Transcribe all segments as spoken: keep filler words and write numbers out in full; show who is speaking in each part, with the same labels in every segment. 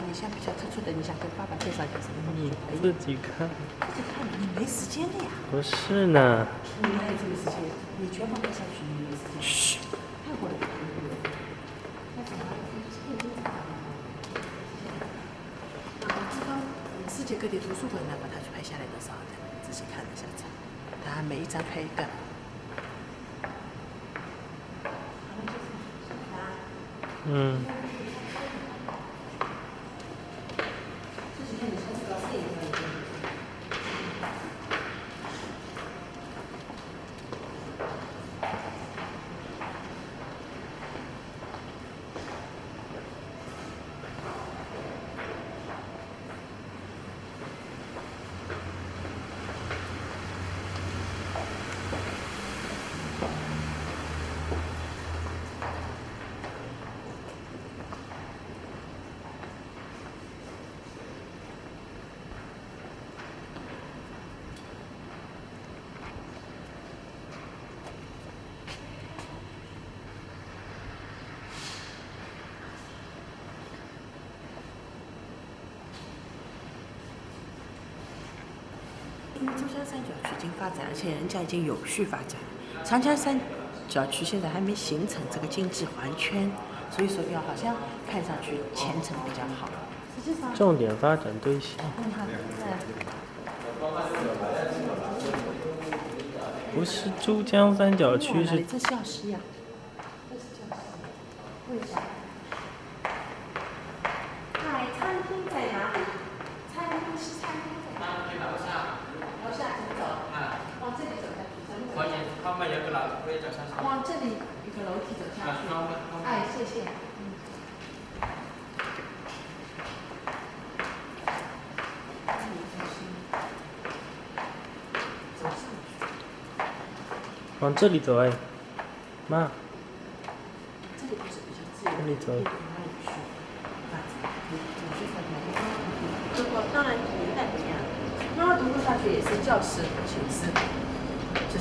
Speaker 1: 你想比较突出的，你想跟爸爸介绍一下什么？
Speaker 2: 你自己看。
Speaker 1: 自己看，你没时间的呀。
Speaker 2: 不是呢。
Speaker 1: 你哪有这个时间？你全部看下去，你没时间。嘘，太过了。世界各地图书馆呢，把它拍下来的时候呢，仔细看了一下子，它每一张拍一段。
Speaker 2: 嗯。因为珠江三角区已经发展，而且人家已经有序发展了。长江三角区现在还没形成这个经济环圈，所以说要好像看上去前程比较好。实际上，重点发展对象。不是珠江三角区是。这教室呀，这是教室。问一下。嗨，餐厅在哪里？餐厅是餐厅在哪里？楼下。楼下怎么走？啊。往这里走下去，怎么走？后面有个楼，可以走上去。往这里一个楼梯走下去。哎，谢谢。嗯。走上去。往这里走哎，妈。这里不是比较自由？这里走。不过当然年代不一样。妈妈读过大学也是教师寝室，就是。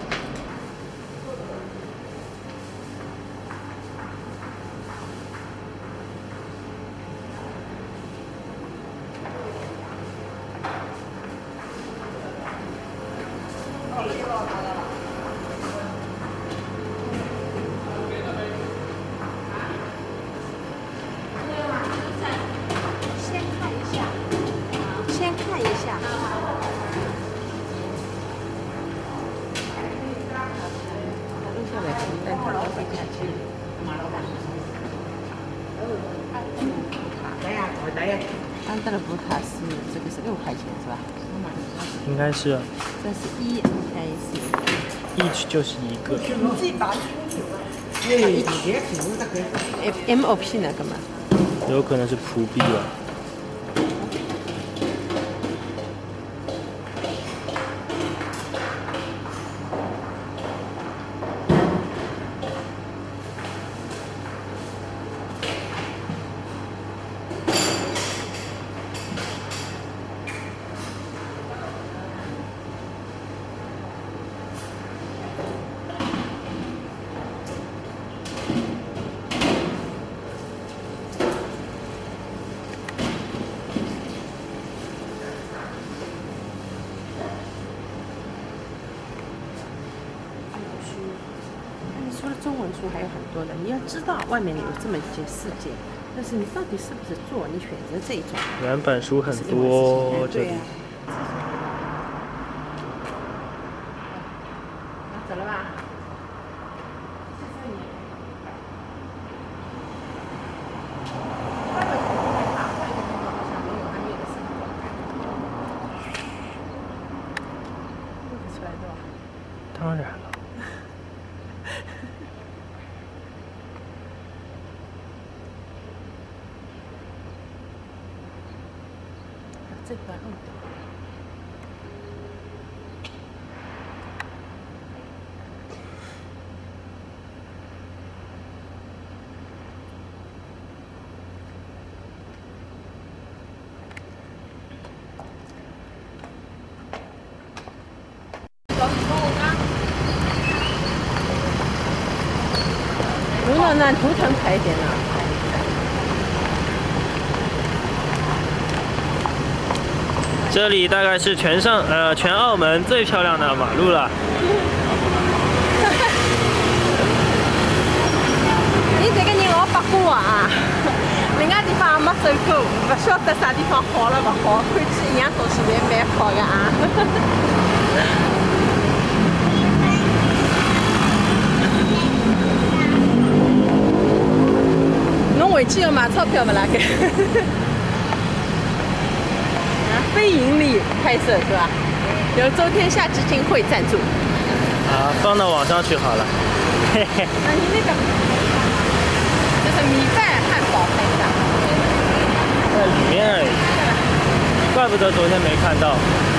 Speaker 2: 安德勒布塔是这个是六块钱是吧？应该是。这是一 ，A 是。each 就是一个。你自己把。M O P 那个嘛？有可能是葡币吧。除了中文书还有很多的，你要知道外面有这么一些世界，但是你到底是不是做？你选择这一种。原版书很多，这里。走了吧？当然了。这段路的。如果那图腾快一点了。
Speaker 3: 这里大概是全上呃全澳门最漂亮的马路了。
Speaker 2: 你这个人老八卦啊！另外地方也没走过，不晓得啥地方好了不好，看起一样东西蛮蛮好的啊。侬回去要买钞票不啦？该。啊，非盈利拍摄是吧？由周天下基金会赞助。
Speaker 3: 啊，放到网上去好了。嘿嘿。
Speaker 2: 那你那个就是米饭汉堡拍一下。
Speaker 3: 在里面而已，怪不得昨天没看到。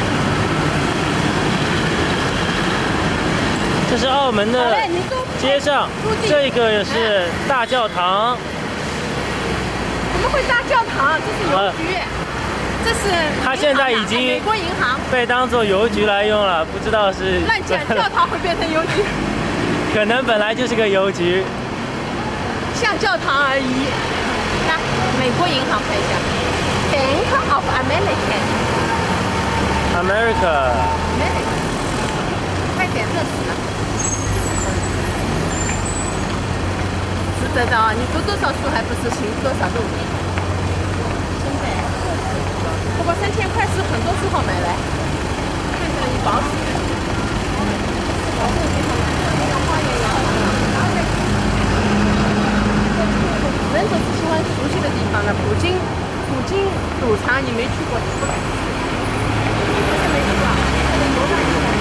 Speaker 3: 这是澳门的街上，这个是大教堂。
Speaker 2: 怎么会大教堂？这是邮局，啊、这是。
Speaker 3: 它现在已经
Speaker 2: 美国银行
Speaker 3: 被当做邮局来用了，不知道是。
Speaker 2: 乱讲，教堂会变成邮局？
Speaker 3: 可能本来就是个邮局，
Speaker 2: 像教堂而已。那美国银行看一下 ，Bank of America。
Speaker 3: America。
Speaker 2: America。快点热死了。值得的啊！你读多少书还不是行多少路？真的。不过三千块是很多书好买来，看起来你保险。保护地方那个花园也好。人总是喜欢熟悉的地方的，普京，普京赌场你没去过，不敢去。不是没去过，在楼上去过。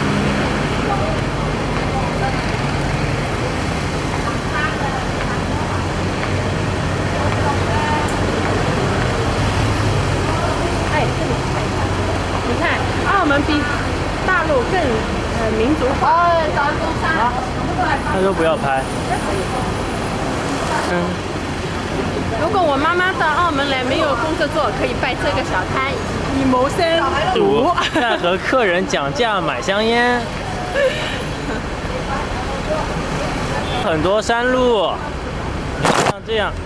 Speaker 2: 哎，这里看一下，你看，澳门比大陆更呃民族化。哎，早中山。啊，
Speaker 3: 他说不要拍。嗯。
Speaker 2: 如果我妈妈到澳门来没有工作做，可以摆这个小摊以谋生。
Speaker 3: 赌在和客人讲价买香烟，很多山路，像这样。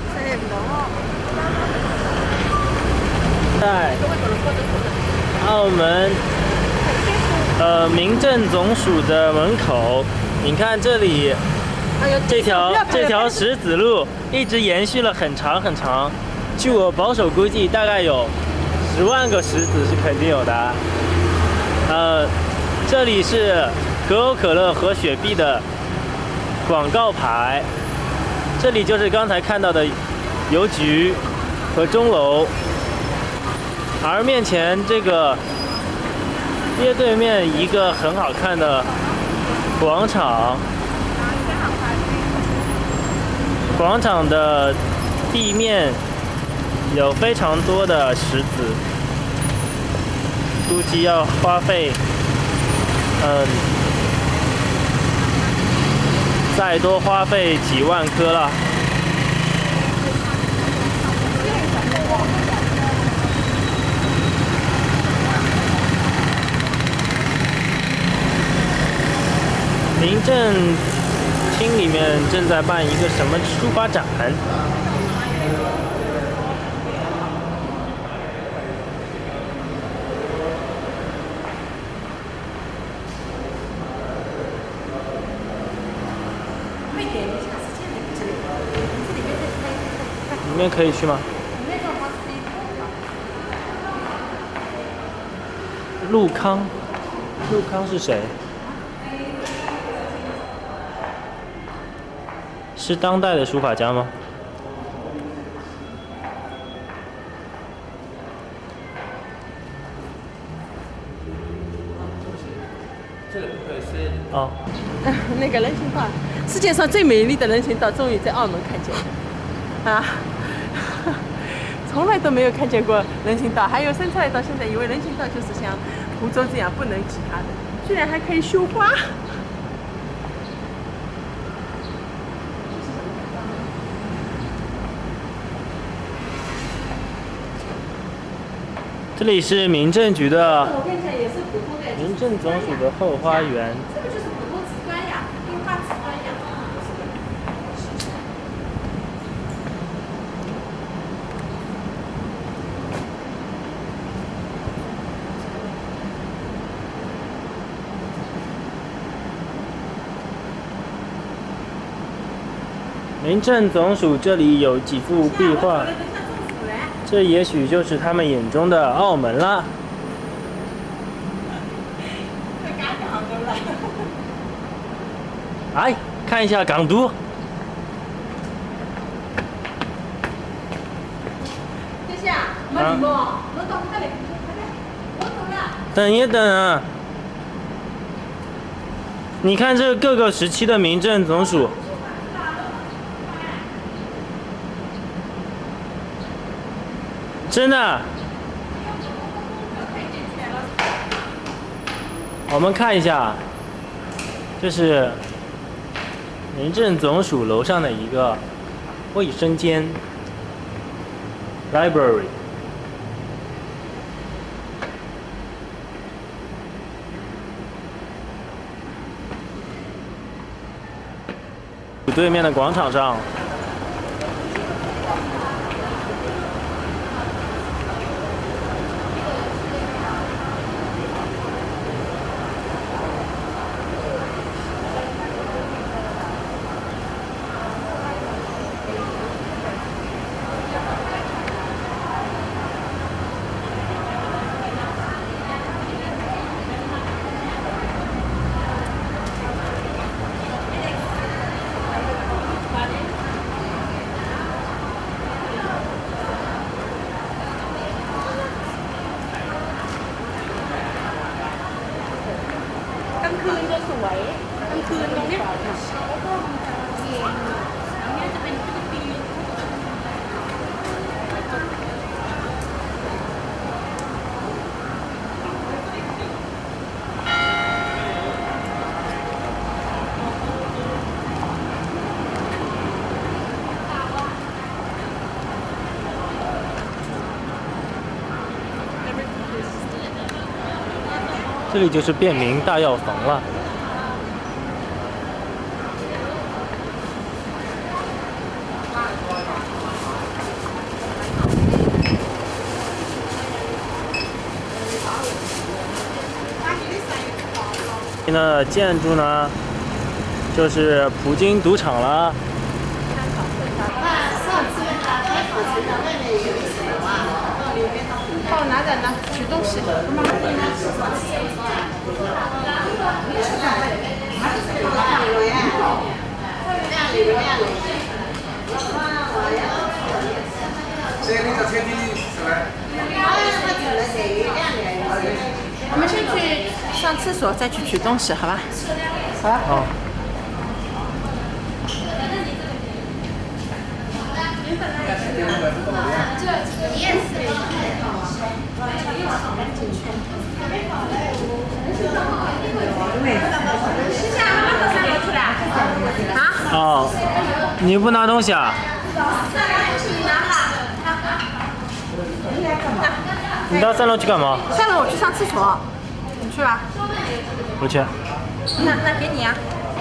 Speaker 3: 在澳门呃民政总署的门口，你看这里。这条这条石子路一直延续了很长很长，据我保守估计，大概有十万个石子是肯定有的。呃，这里是可口可乐和雪碧的广告牌，这里就是刚才看到的邮局和钟楼，而面前这个街对面一个很好看的广场。广场的地面有非常多的石子，估计要花费，嗯，再多花费几万颗了。民政厅里面正在办一个什么书法展，里面可以去吗？陆康，陆康是谁？是当代的书法家吗？
Speaker 1: 这个不可以是
Speaker 3: 哦。
Speaker 2: 那个人行道，世界上最美丽的人行道，终于在澳门看见了。啊，从来都没有看见过人行道，还有生出来到现在，以为人行道就是像湖州这样不能其他的，居然还可以绣花。
Speaker 3: 这里是民政局的，民政总署的后花园。
Speaker 2: 这个就是普通瓷砖呀，樱花瓷砖呀。
Speaker 3: 民政总署这里有几幅壁画，这也许就是他们眼中的澳门啦。来看一下港都。
Speaker 2: 谢谢啊，没礼貌，我到这里，我走了。
Speaker 3: 等一等啊！你看这各个时期的民政总署。 真的，我们看一下，这是民政总署楼上的一个卫生间 （library）。对面的广场上。
Speaker 2: กลางคืนจะสวยกลางคืนตรงเนี้ยแล้วก็มันจะเย็นอันนี้จะเป็นฟิลิปปินส์
Speaker 3: 这里就是便民大药房了。现在的建筑呢，就是葡京赌场了。
Speaker 2: 哦，哪点呢？取东西。我们先去上厕所，再去取东西，好吧？好吧。
Speaker 3: 好。哦，你不拿东西啊？你到三楼去干嘛？
Speaker 2: 三楼我去上厕所，你去吧。
Speaker 3: 不去。
Speaker 2: 那那给你啊。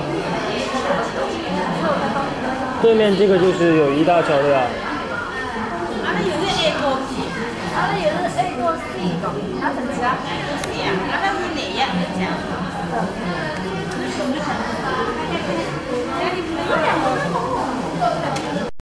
Speaker 3: 对面这个就是友谊大桥的呀。
Speaker 2: 阿拉有是 A 高 B， 阿拉有是 A 高 C 高，哪层次啊 ？C 啊，阿拉是哪一？